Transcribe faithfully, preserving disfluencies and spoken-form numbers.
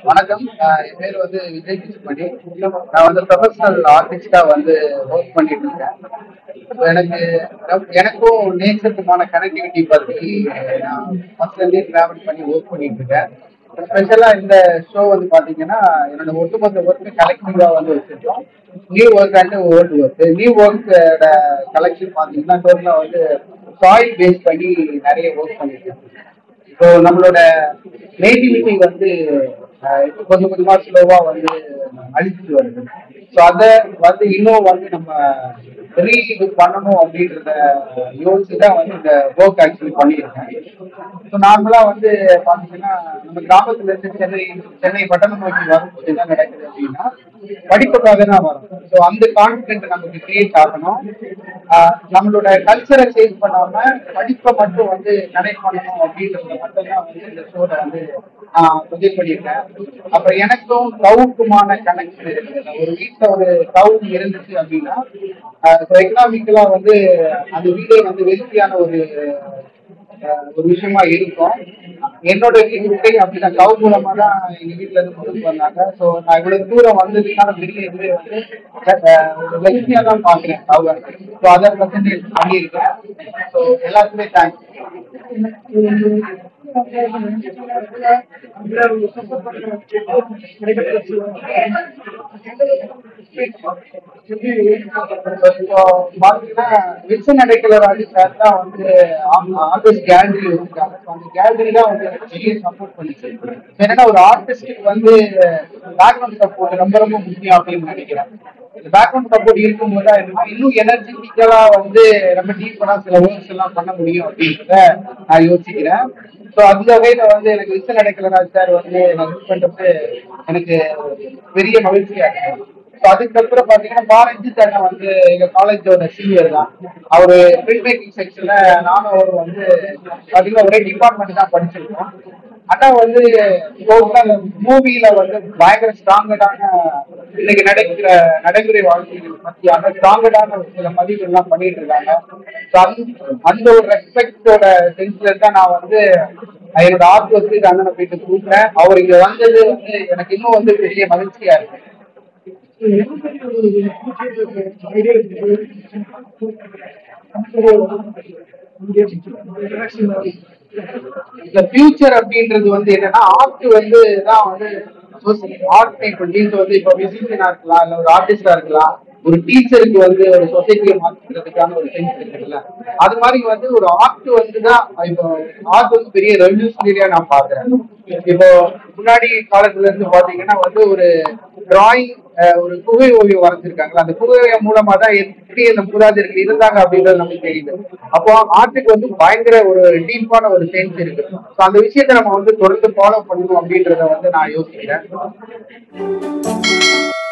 வணக்கம். என் பேர் வந்து விஜய் கிருஷ்ணமணி. நான் வந்து ப்ரொஃபஷனல் ஆர்டிஸ்டா வந்து ஒர்க் பண்ணிட்டு இருக்கேன். எனக்கு எனக்கும் நேச்சருக்குமான கனெக்டிவிட்டி பத்தி நான் ஃபர்ஸ்ட்ல இருந்தே டிராவல் பண்ணி ஒர்க் பண்ணிட்டு இருக்கேன். ஸ்பெஷலா இந்த ஷோ வந்து பாத்தீங்கன்னா என்னோட ஒட்டுமொத்த ஒர்க்கு கலெக்டிவா வந்து வச்சிருக்கோம். New work and old work. New ஒர்க்கோட கலெக்ஷன் பாத்தீங்கன்னா டோட்டலா வந்து சாயில் பேஸ் பண்ணி நிறைய ஒர்க் பண்ணிருக்கேன். ஸோ நம்மளோட நேட்டிவிட்டி வந்து இப்போ கொஞ்சம் கொஞ்சமா ஸ்லோவா வந்து அழிச்சிட்டு வருது. ஸோ அதை வந்து இன்னும் வந்து நம்ம ரீ இது பண்ணணும் அப்படின்றத யோசிச்சு தான் வந்து இந்த ஒர்க் ஆக்சுவலி பண்ணியிருக்கேன். ஸோ நார்மலா வந்து பாத்தீங்கன்னா நம்ம கிராமத்துல இருந்து சென்னை சென்னை பட்டணம் நோக்கி வரும்போது என்ன நடக்குது அப்படின்னா படிப்புக்காக தான் வரும். ஸோ அந்த கான்ஃபிடென்ட் நமக்கு கிரியேட் ஆகணும். நம்மளோட கல்ச்சரை சேஞ்ச் பண்ணாம படிப்பை மட்டும் வந்து கனெக்ட் பண்ணணும் அப்படின்றத மட்டும் தான் வந்து இந்த ஷோல வந்து நான் பதிவு பண்ணியிருக்கேன். அப்புறம் எனக்கும் கவுக்குமான கனெக்ஷன் இருக்குது. ஒரு வீட்டுல ஒரு கவு இருந்துச்சு அப்படின்னா எக்கனாமிக்கலா வந்து அந்த வீடே வந்து வெல்த்தியான ஒரு ஒரு விஷயமா இருக்கும். என்னோட வீட்டு அப்படின்னா கவு மூலமா தான் எங்க வீட்டுல இருந்து கொண்டு வந்தாங்க. ஸோ நான் இவ்வளவு தூரம் வந்ததுக்கான பெரிய இது வந்து ஒரு லட்சியா தான் பாக்குறேன் கவு. ஸோ அதை பர்சன்டேஜ் பண்ணியிருக்கேன். ஸோ எல்லாருக்குமே தேங்க்ஸ். வில்சன் அடைக்கலராஜ் சார் தான் வந்து ஆர்டிஸ்ட் கேலரி வச்சிருக்காங்க. அந்த கேலரி தான் வந்து பெரிய சப்போர்ட் பண்ணிச்சு. ஏன்னா ஒரு ஆர்டிஸ்டுக்கு வந்து பேக்ரவுண்ட் சப்போர்ட் ரொம்ப ரொம்ப முக்கியம் அப்படின்னு நினைக்கிறேன். பேக்ரவுண்ட் சப்போர்ட் இருக்கும்போது தான் இன்னும் எனர்ஜெட்டிக்கலா வந்து ரொம்ப டீப்பரா சில ஒர்க்ஸ் எல்லாம் பண்ண முடியும் அப்படின்றத நான் யோசிக்கிறேன். ஸோ அந்த வகையில வந்து எனக்கு வில்சன் அடைக்கலராஜ் சார் வந்து நான் யூஸ் பண்றது எனக்கு பெரிய மகிழ்ச்சியா இருக்கு. ஸோ அதுக்கப்புறம் பாத்தீங்கன்னா பாரஞ்சித் அண்ணன் வந்து எங்க காலேஜோட சீனியர் தான். அவரு பிரிண்ட் மேக்கிங் செக்ஷன்ல நானும் அவரு வந்து பாத்தீங்கன்னா ஒரே டிபார்ட்மெண்ட் தான் படிச்சிருக்கோம். ஆனா வந்து மூவில வந்து பயங்கர ஸ்ட்ராங்கடான இன்னைக்கு நடக்கிற நடைமுறை வாழ்க்கைகள் பத்தியான ஸ்ட்ராங்கடான சில பதிவுகள் எல்லாம் பண்ணிட்டு இருக்காங்க. அந்த ஒரு ரெஸ்பெக்டோட சென்ஸ்ல தான் நான் வந்து என்னோட ஆர்ட் ஒர்க்கு அண்ணனை போயிட்டு கூப்பிட்டேன். அவர் இங்க வந்தது வந்து எனக்கு இன்னும் வந்து பெரிய மகிழ்ச்சியா இருக்கு. இந்த ஃபியூச்சர் அப்படின்றது வந்து என்னன்னா ஆர்ட் வந்து தான் வந்து ஆர்ட் டைப் வந்து இப்போ மியூசிஷியனா இருக்கலாம், இல்ல ஒரு ஆர்டிஸ்டா இருக்கலாம், ஒரு டீச்சருக்கு வந்து ஒரு சொசைட்டியை மாத்திக்கிறதுக்கான ஒரு சென்ஸ் இருக்குல்ல, அது மாதிரி வந்து ஒரு ஆர்ட் வந்துதான் இப்போ ஆர்ட் வந்து பெரிய ரெவல்யூஷனரியா நான் பாக்குறேன். இப்போ முன்னாடி காலத்துல இருந்து பாத்தீங்கன்னா வந்து ஒரு டிராயிங் ஒரு குகை ஓவியம் வரைஞ்சிருக்காங்களா, அந்த குகை ஓவியம் மூலமா தான் எப்படி அந்த மூதாதையர்கள் இருந்தாங்க அப்படின்றது நமக்கு தெரியுது. அப்போ ஆர்ட்டுக்கு வந்து பயங்கர ஒரு டீப்பான ஒரு சென்ஸ் இருக்கு. அந்த விஷயத்த நம்ம வந்து தொடர்ந்து ஃபாலோ பண்ணணும் அப்படின்றத வந்து நான் யோசிக்கிறேன்.